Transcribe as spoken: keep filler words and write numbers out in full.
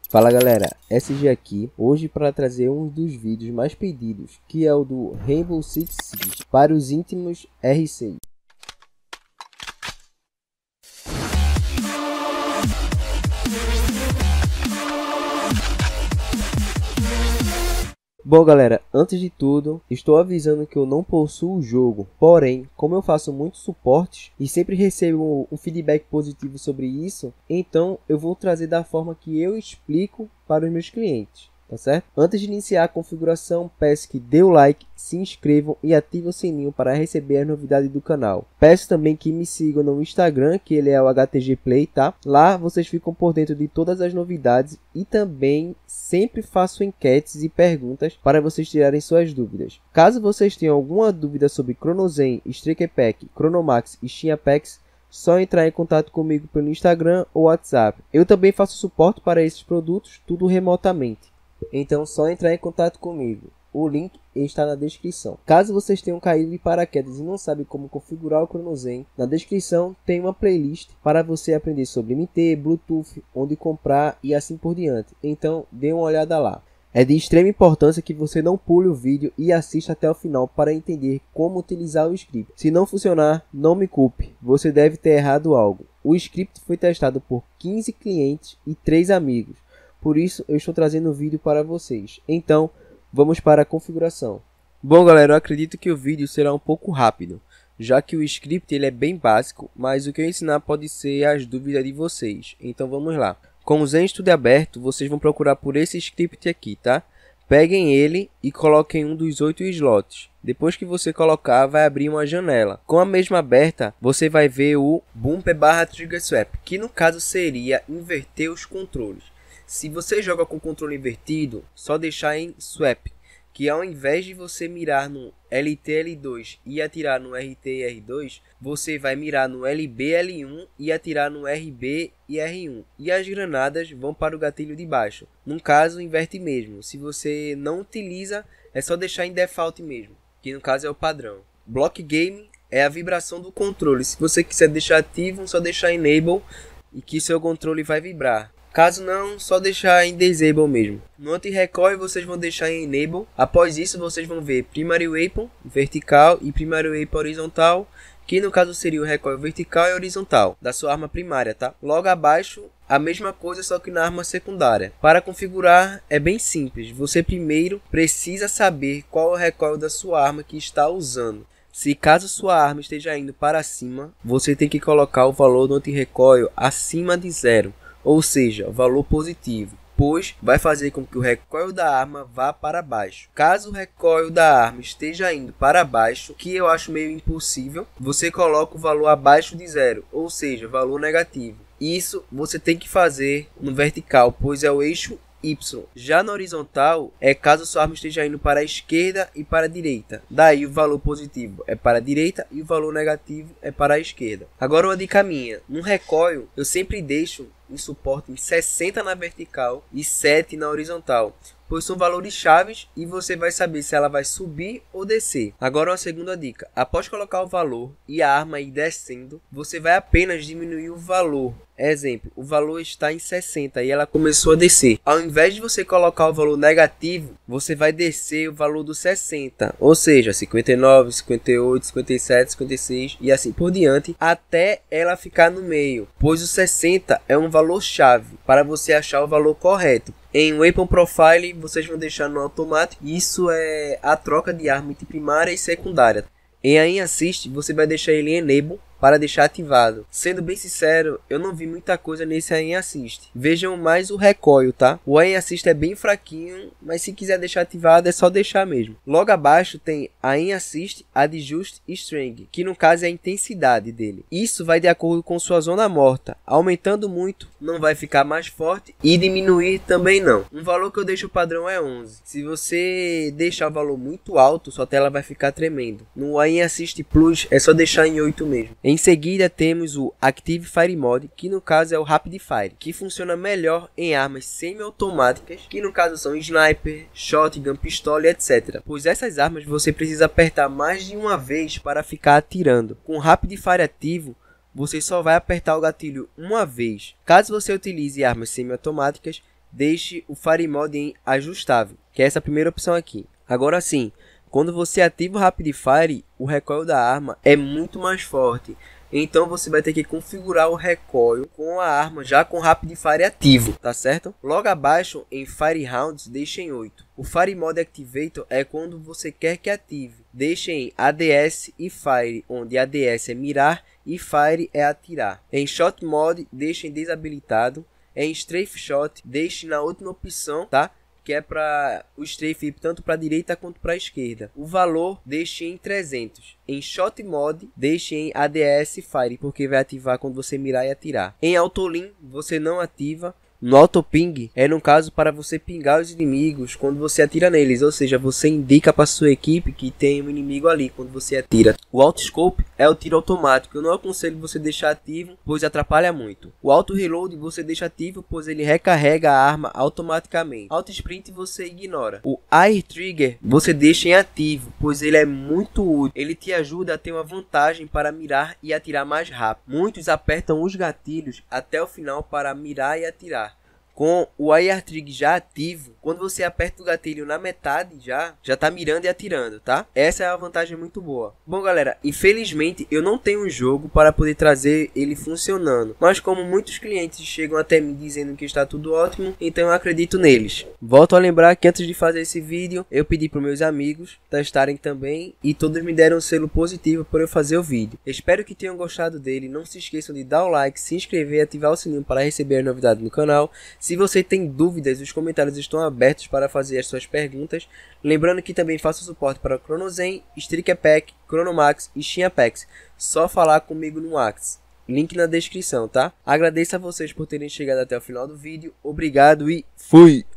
Fala galera, S G aqui, hoje para trazer um dos vídeos mais pedidos, que é o do Rainbow Six Siege, para os íntimos R seis. Bom galera, antes de tudo, estou avisando que eu não possuo o jogo, porém, como eu faço muitos suportes e sempre recebo um feedback positivo sobre isso, então eu vou trazer da forma que eu explico para os meus clientes, tá certo? Antes de iniciar a configuração, peço que dê o like, se inscrevam e ativem o sininho para receber as novidades do canal. Peço também que me sigam no Instagram, que ele é o H T G Play, tá? Lá vocês ficam por dentro de todas as novidades e também sempre faço enquetes e perguntas para vocês tirarem suas dúvidas. Caso vocês tenham alguma dúvida sobre Chronozen, Striker Pack, Chronomax e Steam Apex, só entrar em contato comigo pelo Instagram ou WhatsApp. Eu também faço suporte para esses produtos, tudo remotamente. Então só entrar em contato comigo. O link está na descrição. Caso vocês tenham caído de paraquedas e não sabem como configurar o Chronozen, na descrição tem uma playlist para você aprender sobre M T, Bluetooth, onde comprar e assim por diante. Então dê uma olhada lá. É de extrema importância que você não pule o vídeo e assista até o final para entender como utilizar o script. Se não funcionar, não me culpe, você deve ter errado algo. O script foi testado por quinze clientes e três amigos. Por isso eu estou trazendo o vídeo para vocês. Então, vamos para a configuração. Bom galera, eu acredito que o vídeo será um pouco rápido, já que o script ele é bem básico, mas o que eu ensinar pode ser as dúvidas de vocês. Então vamos lá. Com o Zen Studio aberto, vocês vão procurar por esse script aqui, tá? Peguem ele e coloquem um dos oito slots. Depois que você colocar, vai abrir uma janela. Com a mesma aberta, você vai ver o Bumper barra Trigger Swap, que no caso seria inverter os controles. Se você joga com o controle invertido, só deixar em Swap, que ao invés de você mirar no L T L dois e atirar no R T R dois, você vai mirar no L B L um e atirar no R B e R um. E as granadas vão para o gatilho de baixo. No caso, inverte mesmo. Se você não utiliza, é só deixar em Default mesmo, que no caso é o padrão. Block Game é a vibração do controle. Se você quiser deixar ativo, só deixar Enable e que seu controle vai vibrar. Caso não, só deixar em Disable mesmo. No anti-recoil vocês vão deixar em Enable. Após isso vocês vão ver Primary Weapon vertical e Primary Weapon horizontal, que no caso seria o recoil vertical e horizontal da sua arma primária, tá? Logo abaixo a mesma coisa, só que na arma secundária. Para configurar é bem simples. Você primeiro precisa saber qual é o recoil da sua arma que está usando. Se caso sua arma esteja indo para cima, você tem que colocar o valor do anti-recoil acima de zero. Ou seja, valor positivo, pois vai fazer com que o recoil da arma vá para baixo. Caso o recoil da arma esteja indo para baixo, que eu acho meio impossível, você coloca o valor abaixo de zero, ou seja, valor negativo. Isso você tem que fazer no vertical, pois é o eixo Y. Já no horizontal, é caso sua arma esteja indo para a esquerda e para a direita. Daí o valor positivo é para a direita e o valor negativo é para a esquerda. Agora uma dica minha. No recoil, eu sempre deixo em suporte em sessenta na vertical e sete na horizontal, pois são valores chaves e você vai saber se ela vai subir ou descer. Agora uma segunda dica. Após colocar o valor e a arma ir descendo, você vai apenas diminuir o valor. Exemplo, o valor está em sessenta e ela começou a descer. Ao invés de você colocar o valor negativo, você vai descer o valor do sessenta. Ou seja, cinquenta e nove, cinquenta e oito, cinquenta e sete, cinquenta e seis e assim por diante, até ela ficar no meio. Pois o sessenta é um valor chave para você achar o valor correto. Em Weapon Profile, vocês vão deixar no automático. Isso é a troca de arma entre primária e secundária. Em Aim Assist, você vai deixar ele em Enable para deixar ativado. Sendo bem sincero, eu não vi muita coisa nesse Aim Assist. Vejam mais o recoil, tá? O Aim Assist é bem fraquinho, mas se quiser deixar ativado é só deixar mesmo. Logo abaixo tem Aim Assist Adjust Strength, que no caso é a intensidade dele. Isso vai de acordo com sua zona morta. Aumentando muito, não vai ficar mais forte, e diminuir também não. Um valor que eu deixo padrão é onze. Se você deixar o valor muito alto, sua tela vai ficar tremendo. No Aim Assist Plus é só deixar em oito mesmo. Em seguida temos o Active Fire Mode, que no caso é o Rapid Fire, que funciona melhor em armas semi-automáticas, que no caso são Sniper, Shotgun, Pistola e etcétera. Pois essas armas você precisa apertar mais de uma vez para ficar atirando. Com o Rapid Fire ativo, você só vai apertar o gatilho uma vez. Caso você utilize armas semi-automáticas, deixe o Fire Mode em ajustável, que é essa primeira opção aqui. Agora sim, quando você ativa o Rapid Fire, o recoil da arma é muito mais forte. Então você vai ter que configurar o recoil com a arma já com Rapid Fire ativo, tá certo? Logo abaixo em Fire Rounds, deixe em oito. O Fire Mode Activator é quando você quer que ative. Deixe em A D S e Fire, onde A D S é mirar e Fire é atirar. Em Shot Mode, deixe em desabilitado. Em Strafe Shot, deixe na última opção, tá? Que é para o strafe ir tanto para a direita quanto para a esquerda. O valor deixe em trezentos. Em Shot Mode, deixe em A D S Fire, porque vai ativar quando você mirar e atirar. Em Auto Lean, você não ativa. No Auto Ping é no caso para você pingar os inimigos quando você atira neles, ou seja, você indica para sua equipe que tem um inimigo ali quando você atira. O Auto Scope é o tiro automático, eu não aconselho você deixar ativo, pois atrapalha muito. O Auto Reload você deixa ativo, pois ele recarrega a arma automaticamente. Auto Sprint você ignora. O Air Trigger você deixa em ativo, pois ele é muito útil. Ele te ajuda a ter uma vantagem para mirar e atirar mais rápido. Muitos apertam os gatilhos até o final para mirar e atirar. Com o Air Trigger já ativo, quando você aperta o gatilho na metade já, já tá mirando e atirando, tá? Essa é uma vantagem muito boa. Bom galera, infelizmente eu não tenho um jogo para poder trazer ele funcionando. Mas como muitos clientes chegam até mim dizendo que está tudo ótimo, então eu acredito neles. Volto a lembrar que antes de fazer esse vídeo, eu pedi para meus amigos testarem também e todos me deram um selo positivo por eu fazer o vídeo. Espero que tenham gostado dele, não se esqueçam de dar o like, se inscrever e ativar o sininho para receber as novidades no canal. Se você tem dúvidas, os comentários estão abertos para fazer as suas perguntas. Lembrando que também faço suporte para Chronozen, Streak Pack, Chronomax e Steam Apex. Só falar comigo no Whats. Link na descrição, tá? Agradeço a vocês por terem chegado até o final do vídeo. Obrigado e fui!